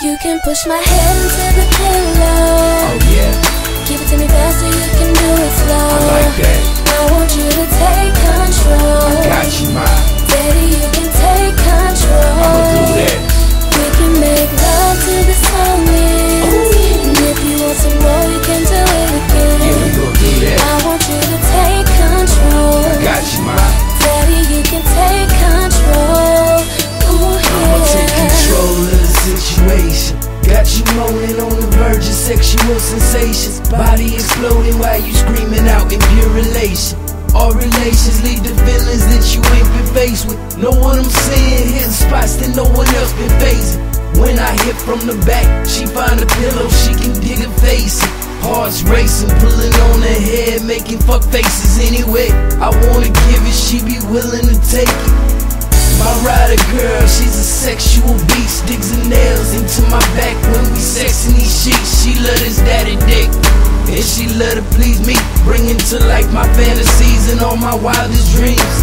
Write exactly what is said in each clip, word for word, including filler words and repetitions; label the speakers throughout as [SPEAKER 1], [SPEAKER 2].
[SPEAKER 1] You can push my head into the pillow.
[SPEAKER 2] Oh yeah.
[SPEAKER 1] Give it to me fast so you can do it slow.
[SPEAKER 2] I like that.
[SPEAKER 1] I want you to take control.
[SPEAKER 2] I got you, ma.
[SPEAKER 1] Daddy, you can take control.
[SPEAKER 2] I'ma do that.
[SPEAKER 1] We can make love to the song ends. And if you want some more, you can do it again.
[SPEAKER 2] Yeah, we gon' do that.
[SPEAKER 1] I want you to take control.
[SPEAKER 2] I got you, ma.
[SPEAKER 1] Daddy, you can take control. Ooh, yeah.
[SPEAKER 2] I'ma take control of the situation. Got you moaning on the verge of sexual sensations. Body exploding while you screaming out in pure elation. All relations lead to feelings that you ain't been faced with. Know what I'm saying? Hitting spots that no one else been facing. When I hit from the back, she find a pillow she can dig her face in. Hearts racing, pulling on her head, making fuck faces anyway. I wanna give it, she be willing to take it. My rider girl, she's a sexual beast. Digs her nails into my back when we sexing these sheets. She love this daddy dick, and she love to please me, bringing to life my fantasies and all my wildest dreams.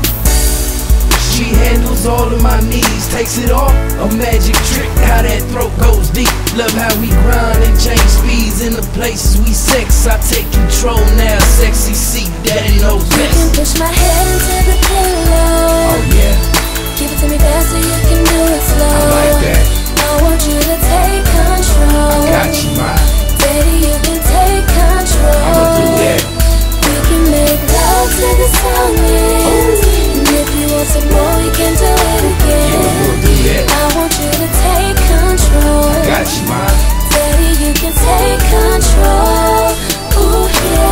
[SPEAKER 2] She handles all of my needs, takes it off, a magic trick, how that throat goes deep. Love how we grind and change speeds in the places we sex. I take control now, sexy C, daddy knows
[SPEAKER 1] You
[SPEAKER 2] best.
[SPEAKER 1] can push my head into the pillow.
[SPEAKER 2] Oh yeah.
[SPEAKER 1] Give it to me fast so you can do it slow.
[SPEAKER 2] I like that.
[SPEAKER 1] I want you to take control.
[SPEAKER 2] I got you, ma.
[SPEAKER 1] Daddy, you can take control.
[SPEAKER 2] I'ma do that.
[SPEAKER 1] We can make love to the song ends. And if you want some more, we can do it again.
[SPEAKER 2] Yeah, we gon' do that.
[SPEAKER 1] I want you to take control.
[SPEAKER 2] I got you, ma.
[SPEAKER 1] Daddy, you can take control. Ooh,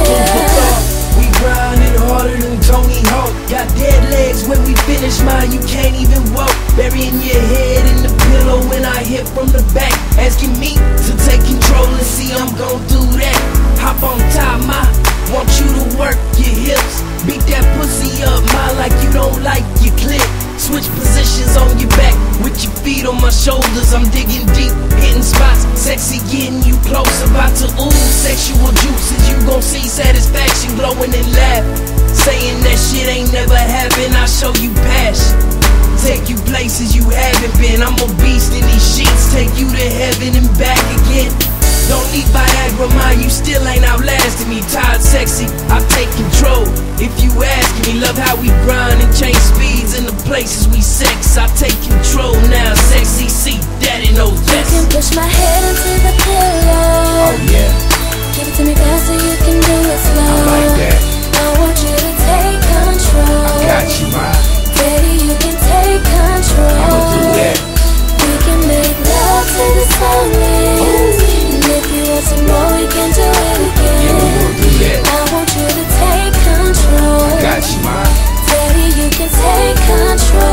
[SPEAKER 1] yeah.
[SPEAKER 2] We grinding harder than Tony Hawk. Got dead legs when we finish, mine, you can't even walk. Burying your head in the pillow when I hit from the back, asking me to take control and see I'm gon' do that. Hop on top, ma, want you to work your hips. Beat that pussy up, ma, like you don't like your clit. Switch positions on your back with your feet on my shoulders. I'm digging deep, hitting spots, sexy, getting you close. About to ooze sexual juices. You gon' see satisfaction, glowing and laugh. Saying that shit ain't never happened, I'll show you passion. Take you places you haven't been. I'm a beast in these sheets, take you to heaven and back again. Don't need Viagra, ma, you still ain't outlasting me. Tired, sexy, I take control. If you asking me, love how we grind and change speeds in the places we sex. I take control now, sexy C, daddy knows best.
[SPEAKER 1] You can push my head into the pillow.
[SPEAKER 2] Oh yeah.
[SPEAKER 1] Give it to me fast so you can do it slow.
[SPEAKER 2] I like that.
[SPEAKER 1] I want you to take control.
[SPEAKER 2] I got you, ma.
[SPEAKER 1] Daddy, you can take control.
[SPEAKER 2] I'ma do that.
[SPEAKER 1] We can make love to the song ends. And if you want some more, we can do it again.
[SPEAKER 2] Yeah, we gon' do that.
[SPEAKER 1] I want you to take control.
[SPEAKER 2] I got you, ma.
[SPEAKER 1] Daddy, you can take control.